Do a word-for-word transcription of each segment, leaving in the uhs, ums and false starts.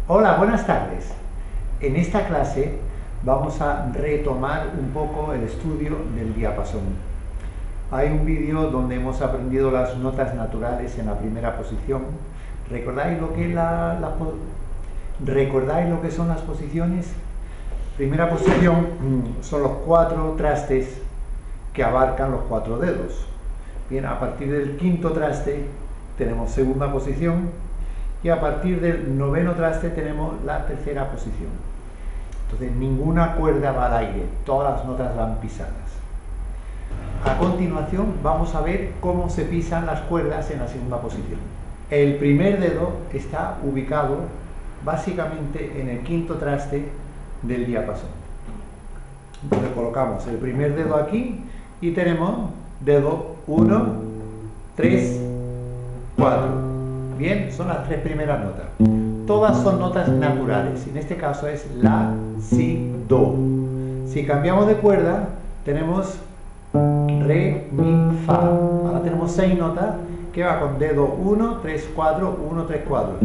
Hola, buenas tardes. En esta clase vamos a retomar un poco el estudio del diapasón. Hay un vídeo donde hemos aprendido las notas naturales en la primera posición. ¿Recordáis lo que, la, la, ¿recordáis lo que son las posiciones? Primera posición son los cuatro trastes que abarcan los cuatro dedos. Bien, a partir del quinto traste tenemos segunda posición y a partir del noveno traste tenemos la tercera posición. Entonces ninguna cuerda va al aire, todas las notas van pisadas. A continuación vamos a ver cómo se pisan las cuerdas en la segunda posición. El primer dedo está ubicado básicamente en el quinto traste del diapasón. Entonces colocamos el primer dedo aquí y tenemos dedo uno, tres, cuatro. Bien, son las tres primeras notas. Todas son notas naturales. En este caso es la, si, do. Si cambiamos de cuerda, tenemos re, mi, fa. Ahora tenemos seis notas que va con dedo uno, tres, cuatro, uno, tres, cuatro.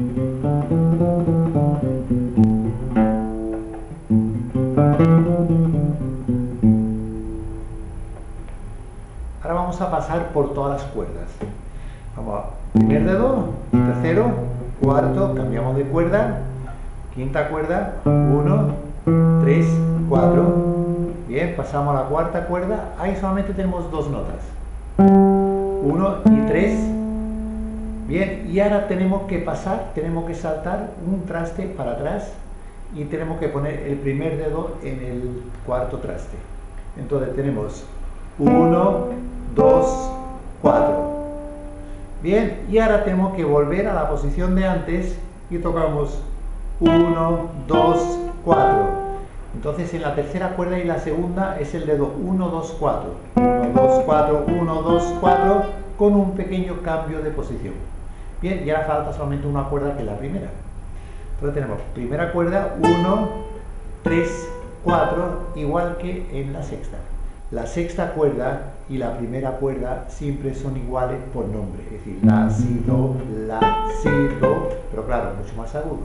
Ahora vamos a pasar por todas las cuerdas. Vamos a primer dedo, tercero, cuarto, cambiamos de cuerda, quinta cuerda, uno, tres, cuatro. Bien, pasamos a la cuarta cuerda, ahí solamente tenemos dos notas, uno y tres. Bien, y ahora tenemos que pasar, tenemos que saltar un traste para atrás y tenemos que poner el primer dedo en el cuarto traste. Entonces tenemos uno, dos, cuatro. Bien, y ahora tenemos que volver a la posición de antes y tocamos uno, dos, cuatro. Entonces en la tercera cuerda y la segunda es el dedo uno, dos, cuatro. uno, dos, cuatro, uno, dos, cuatro con un pequeño cambio de posición. Bien, y ahora falta solamente una cuerda que es la primera. Entonces tenemos primera cuerda, uno, tres, cuatro, igual que en la sexta. La sexta cuerda y la primera cuerda siempre son iguales por nombre, es decir, la, si, do, la, si, do, pero claro, mucho más agudo.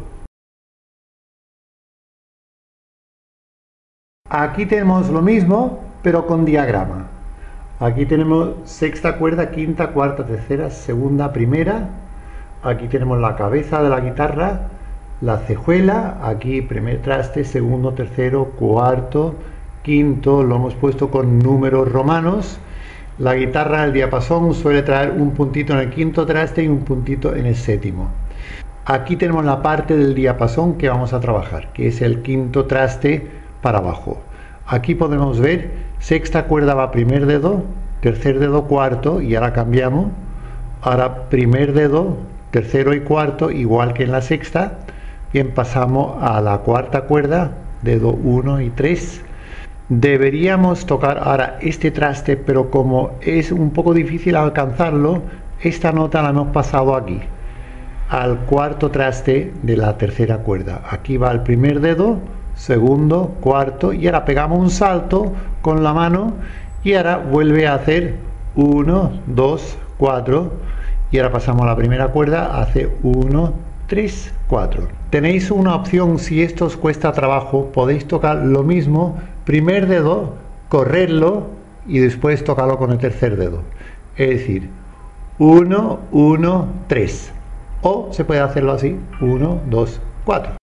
Aquí tenemos lo mismo, pero con diagrama. Aquí tenemos sexta cuerda, quinta, cuarta, tercera, segunda, primera. Aquí tenemos la cabeza de la guitarra, la cejuela, aquí primer traste, segundo, tercero, cuarto, quinto, lo hemos puesto con números romanos. La guitarra, el diapasón, suele traer un puntito en el quinto traste y un puntito en el séptimo. Aquí tenemos la parte del diapasón que vamos a trabajar, que es el quinto traste para abajo. Aquí podemos ver, sexta cuerda va primer dedo, tercer dedo cuarto, y ahora cambiamos. Ahora primer dedo, tercero y cuarto, igual que en la sexta. Bien, pasamos a la cuarta cuerda, dedo uno y tres. Deberíamos tocar ahora este traste, pero como es un poco difícil alcanzarlo, esta nota la hemos pasado aquí, al cuarto traste de la tercera cuerda. Aquí va el primer dedo, segundo, cuarto, y ahora pegamos un salto con la mano y ahora vuelve a hacer uno, dos, cuatro, y ahora pasamos a la primera cuerda, hace uno, tres, cuatro. Tenéis una opción, si esto os cuesta trabajo, podéis tocar lo mismo, primer dedo, correrlo y después tocarlo con el tercer dedo. Es decir, uno, uno, tres. O se puede hacerlo así, uno, dos, cuatro.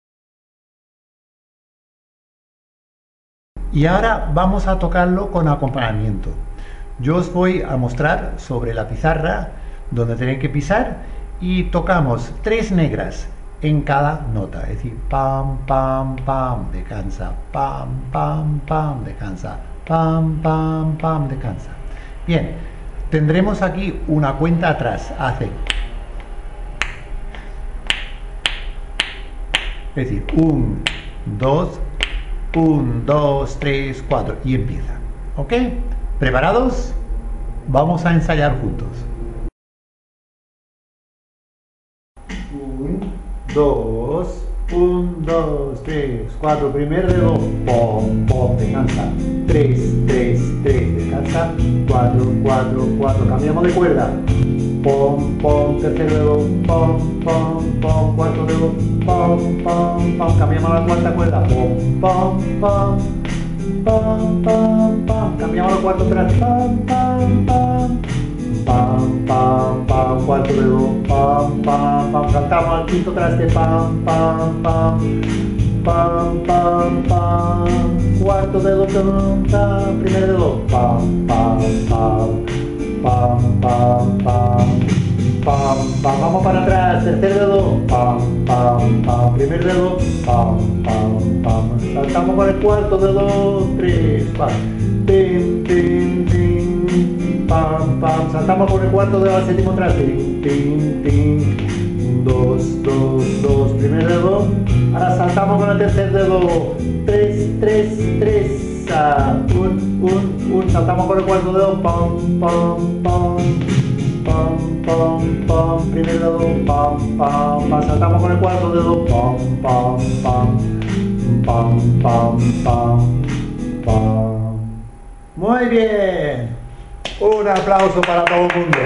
Y ahora vamos a tocarlo con acompañamiento. Yo os voy a mostrar sobre la pizarra donde tenéis que pisar y tocamos tres negras en cada nota, es decir, pam, pam, pam, descansa, pam, pam, pam, descansa, pam, pam, pam, descansa. Bien, tendremos aquí una cuenta atrás, hace, es decir, un, dos, un, dos, tres, cuatro, y empieza. ¿Ok? ¿Preparados? Vamos a ensayar juntos. Dos, un, dos, tres, cuatro, primer dedo, pom, pom, descansa, tres, tres, tres, descansa, cuatro, cuatro, cuatro, cambiamos de cuerda, pom, pom, tercer dedo, pom, pom, pom, cuarto dedo, pom, pom, pom, cambiamos a la cuarta cuerda, pom, pom, pom, pom, pom, pom, cambiamos a la cuarta otra vez, pom, pom, pom, pam, pam, pam, cuarto dedo, pam, pam, pam, saltamos al quinto traste, pam, pam, pam, pam, pam, pam, cuarto dedo, pam, pam, primer dedo, pam, pam, pam, pam, pam, pam, pam, pam, vamos para atrás, tercer dedo, pam, pam, pam, primer dedo, pam, pam, pam, saltamos con el cuarto dedo, tres, cuatro, tin, tin, tin, pam, pam, saltamos por el cuarto dedo al séptimo traste, tin, tin, dos, dos, dos, primer dedo, ahora saltamos con el tercer dedo, tres, tres, tres, un, un, un, saltamos por el cuarto dedo, pam, pam, pam, pam, pam, pam, primer dedo, pam, pam, pam, saltamos con el cuarto dedo, pam, pam, pam, pam, pam, pam, pam. Muy bien. Un aplauso para todo el mundo.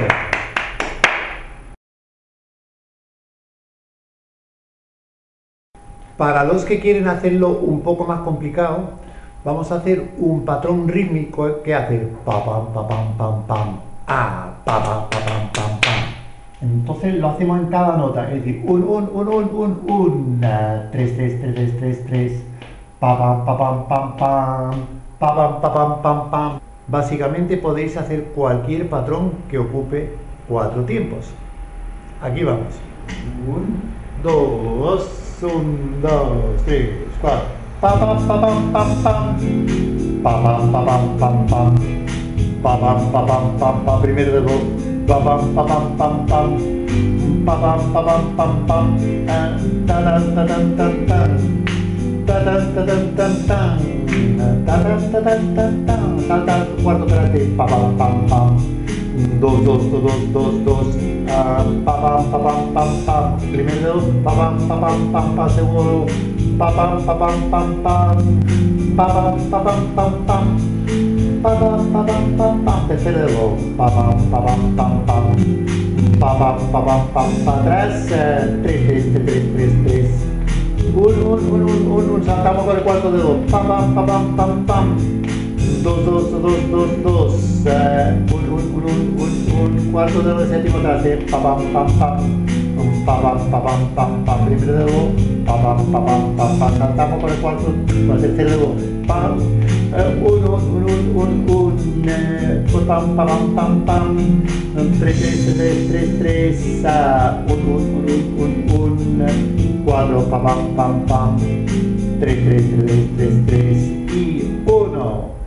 Para los que quieren hacerlo un poco más complicado, vamos a hacer un patrón rítmico que hace pa pam pa pam pam pam, ah, pa pam pa pam pam pam. Entonces lo hacemos en cada nota, es decir, un, un, un, un, un, un, tres, tres, tres, tres, tres, tres, pa pam pa pam pam pam, pa pam pa pam pam pam. Básicamente podéis hacer cualquier patrón que ocupe cuatro tiempos. Aquí vamos. Un, dos, un, dos, tres, cuatro. Pa pam pa pam pam pam. Pa pam pa pam pam pam. Pa pam pa pam pam pam. Primer dedo. Pa pam pa pam pam pam. Pa pam pa pam pam pam. Ta ta ta ta ta ta. Ta ta ta ta ta ta. Ta ta ta ta ta ta. Salta cuarto traste. Pa pam pam pam. Dos, dos, dos, dos, dos, dos. Pa pam pa pam pam pam. Primer dedo. Pa pam pa pam pam pam. Segundo. Pa pam pa pam pam pam, pa pam pa pam pam pam, pa pam pa pam pam pam, tercer dedo, pa pam pa pam pam pam, pa pam pa pam pam pam, atrás, tres, tres, tres, tres, tres, un, un, un, un, un, un, saltamos con el cuarto dedo, pa pam pa pam pam pam, dos, dos, dos, dos, dos, un, un, un, un, un, un, cuarto dedo de séptimo traste, pa pam pam pam, pa pam pa pam pam pam, primer dedo, pa pam pa pam pam pam, saltamos por el cuarto, por el tercer dedo, pam, uno, un, un, un, un, pam pa pam pam pam, tres, tres, tres, tres, tres, un, un, un, un, un, cuatro, pa pam pam pam, tres, tres, tres, tres, tres y uno.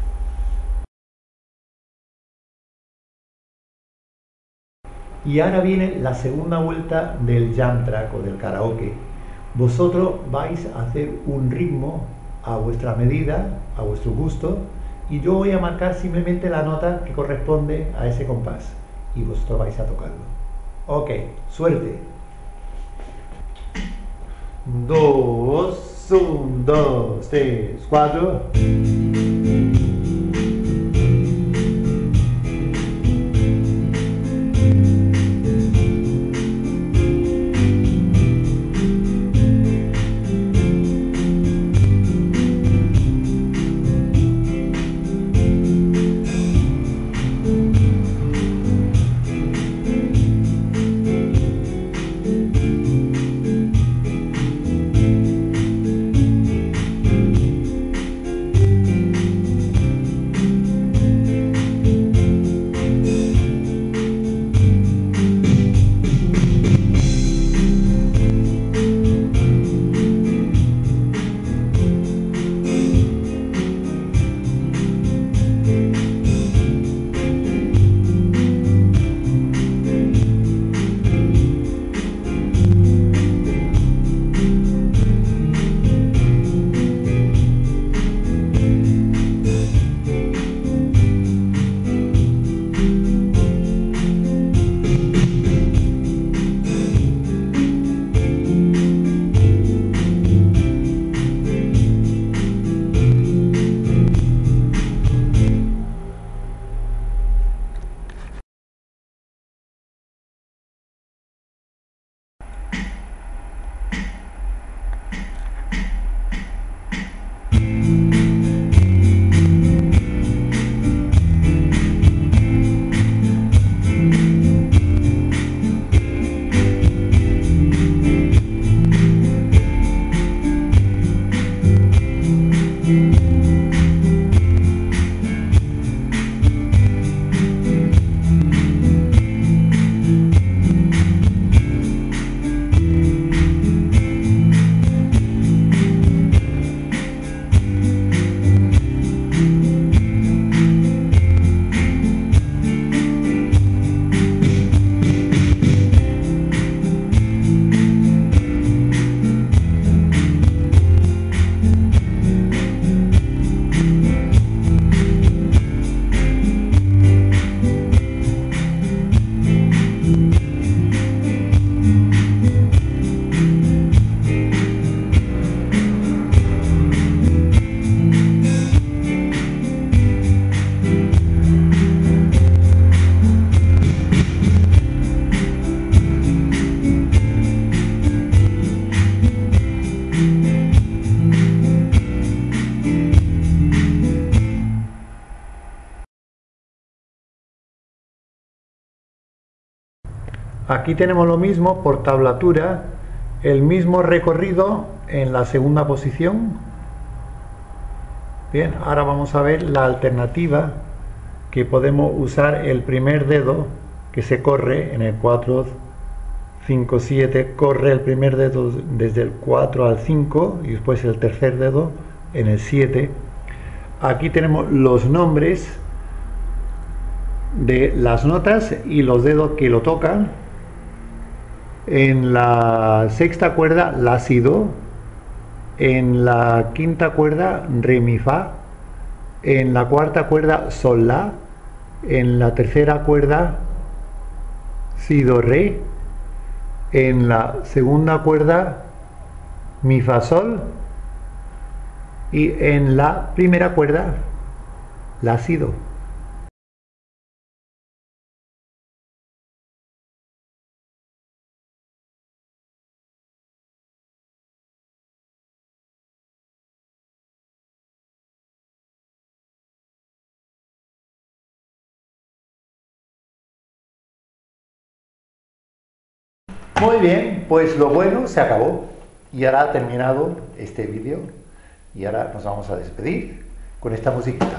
Y ahora viene la segunda vuelta del jam track o del karaoke. Vosotros vais a hacer un ritmo a vuestra medida, a vuestro gusto, y yo voy a marcar simplemente la nota que corresponde a ese compás. Y vosotros vais a tocarlo. Ok, suerte. Dos, un, dos, tres, cuatro. Aquí tenemos lo mismo por tablatura, el mismo recorrido en la segunda posición. Bien, ahora vamos a ver la alternativa, que podemos usar el primer dedo que se corre en el cuatro, cinco, siete, corre el primer dedo desde el cuatro al cinco y después el tercer dedo en el siete. Aquí tenemos los nombres de las notas y los dedos que lo tocan. En la sexta cuerda, la, si, do. En la quinta cuerda, re, mi, fa. En la cuarta cuerda, sol, la. En la tercera cuerda, si, do, re. En la segunda cuerda, mi, fa, sol. Y en la primera cuerda, la, si, do. Muy bien, pues lo bueno se acabó y ahora ha terminado este vídeo y ahora nos vamos a despedir con esta musiquita.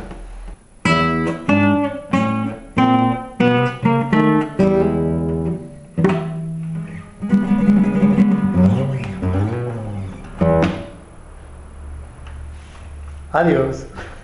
Adiós.